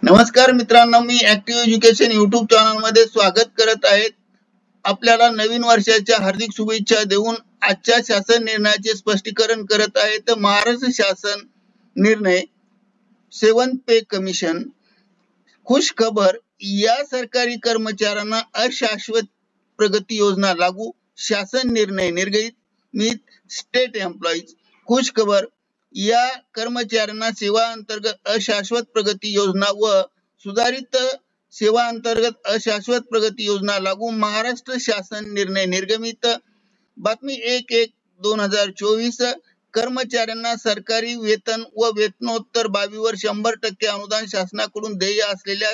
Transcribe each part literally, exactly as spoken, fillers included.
नमस्कार मित्रांनो, मी ऍक्टिव्ह एज्युकेशन युट्यूब चॅनल मध्ये स्वागत करत आहे। आपल्याला नवीन वर्षाच्या हार्दिक शुभेच्छा देऊन आजच्या शासन निर्णयाचे स्पष्टीकरण करत आहे। तर महाराष्ट्र शासन निर्णय सेवन पे कमिशन खुश खबर, या सरकारी कर्मचाऱ्यांना अशाश्वत प्रगती योजना लागू, शासन निर्णय निर्गमित स्टेट एम्प्लॉईज खुश खबर, या कर्मचाऱ्यांना सेवा अंतर्गत अशाश्वत प्रगती योजना व सुधारित सेवा अंतर्गत अशाश्वत प्रगती योजना लागू, महाराष्ट्र शासन निर्णय निर्गमित। बातमी एक एक दोन हजार चोवीस, कर्मचाऱ्यांना सरकारी वेतन व वेतनोत्तर बाबीवर शंभर टक्के अनुदान शासनाकडून देय असलेल्या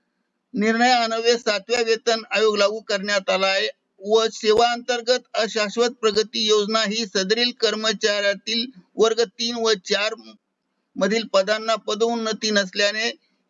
निर्णयान्वये सातव्या वेतन आयोग लागू करण्यात आला आहे व सेवा अंतर्गत अशाश्वत प्रगती योजना ही सदरील कर्मचाऱ्यातील वर्ग तीन व चार मधील पदांना पदोन्नती नसल्याने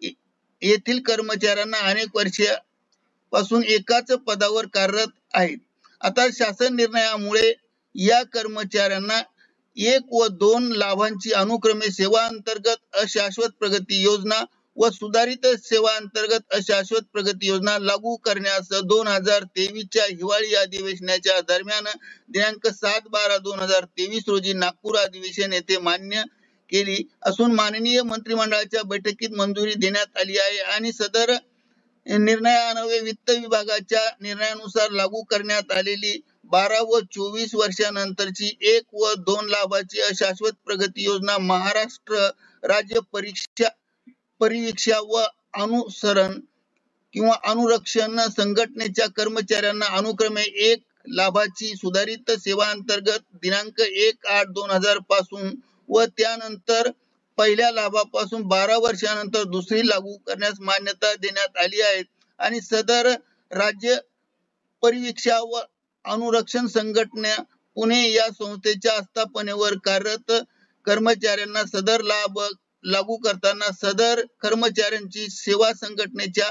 येथील कर्मचाऱ्यांना अनेक वर्षापासून एकाच पदावर कार्यरत आहेत। आता शासन निर्णयामुळे या कर्मचाऱ्यांना एक व दोन लाभांची अनुक्रमे सेवा अंतर्गत अशाश्वत प्रगती योजना व सुधारित सेवा अंतर्गत अशाश्वत प्रगती योजना लागू करण्यास दोन हजार तेवीस च्या हिवाळी अधिवेशनाच्या दरम्यान दिनांक सात बारा दोन हजार तेवीस रोजी नागपूर अधिवेशन येथे मान्य केली असून माननीय मंत्रिमंडळाच्या बैठकीत मंजुरी देण्यात आली आहे आणि सदर निर्णयान्वये वित्त विभागाच्या निर्णयानुसार लागू करण्यात आलेली बारा व चोवीस वर्षानंतरची एक व दोन लाभाची अशाश्वत प्रगती योजना महाराष्ट्र राज्य परीक्षा परिवीक्षा व अनुसरण किंवा अनुरक्षण संघटनेच्या कर्मचाऱ्यांना अनुक्रमे एक लाभाची सुधारित सेवा अंतर्गत दिनांक एक आठ दोन हजार पासून व त्यानंतर पहिल्या लाभापासून बारा वर्षानंतर दुसरी लागू करण्यास मान्यता देण्यात आली आहे आणि सदर राज्य परिवीक्षा व अनुरक्षण संघटना पुणे या संस्थेच्या आस्थापनेवर कार्यरत कर्मचाऱ्यांना सदर लाभ लागू करताना सदर कर्मचाऱ्यांची सेवा संघटनेच्या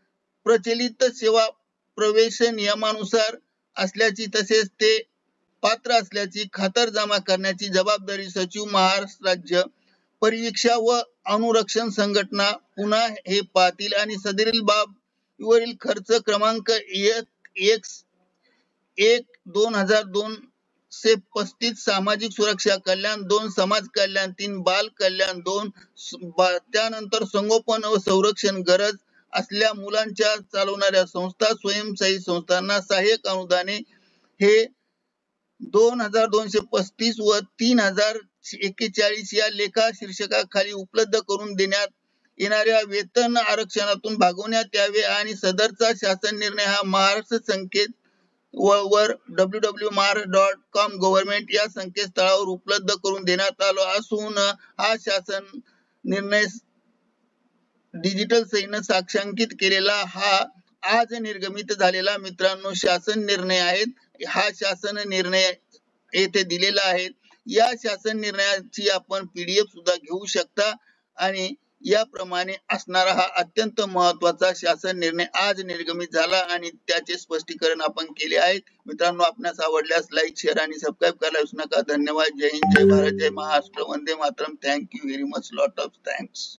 प्रचलित सेवा प्रवेश नियमानुसार असल्याची तसेच ते पात्र असल्याची खातरजमा करण्याची जबाबदारी सचिव महाराष्ट्र राज्य परिवीक्षा व अनुरक्षण संघटना पुन्हा हे पाहतील आणि सदरील बाब वरील खर्च क्रमांक एक एक दोन हजार दोन से पस्तीस सामाजिक सुरक्षा कल्याण, दोन समाज कल्याण, तीन बाल कल्याण, दोन त्यानंतर संगोपन व संरक्षण गरज असलेल्या मुलांच्या चालवणाऱ्या संस्था स्वयंसेवी संस्थांना सहाय्यक अनुदाने हे दोन हजार दोनशे पस्तीस व तीन हजार एक्केचाळीस या लेखा शीर्षकाखाली उपलब्ध करून देण्यात येणाऱ्या वेतन आरक्षणातून भागवण्यात यावे आणि सदरचा शासन निर्णय हा महाराष्ट्र संकेत वर W W Maharashtra dot com government या संकेतस्थळावर उपलब्ध करून देण्यात आला असून हा शासन निर्णय डिजिटल सहीने साक्षांकित केलेला हा आज निर्गमित झालेला मित्रांनो शासन निर्णय आहेत। हा शासन निर्णय येथे दिलेला आहे। या शासन निर्णयाची आपण पीडीएफ सुद्धा घेऊ शकता आणि याप्रमाणे असणारा हा अत्यंत महत्त्वाचा शासन निर्णय आज निर्गमित झाला आणि त्याचे स्पष्टीकरण आपण केले आहे। मित्रांनो, आपणास आवडल्यास लाईक शेअर आणि सबस्क्राईब करायला विसरू नका। धन्यवाद। जय हिंद, जय भारत, जय महाराष्ट्र, वंदे मातरम। Thank you very much, lot of thanks.